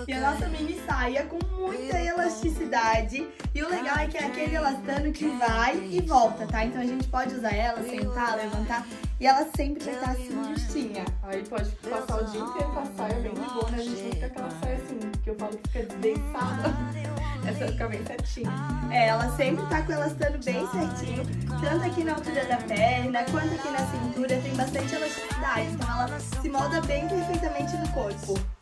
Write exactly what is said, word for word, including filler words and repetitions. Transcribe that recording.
E a nossa mini saia com muita elasticidade. E o legal é que é aquele elastano que vai e volta, tá? Então a gente pode usar ela, sentar, levantar, e ela sempre vai estar assim justinha. Aí pode passar o dia inteiro com a saia bem de boa, né? A gente não fica aquela saia assim, que eu falo que fica desdeiçada. Essa fica bem certinha. É, ela sempre tá com o elastano bem certinho, tanto aqui na altura da perna, quanto aqui na cintura, tem bastante elasticidade, então ela se molda bem perfeitamente no corpo.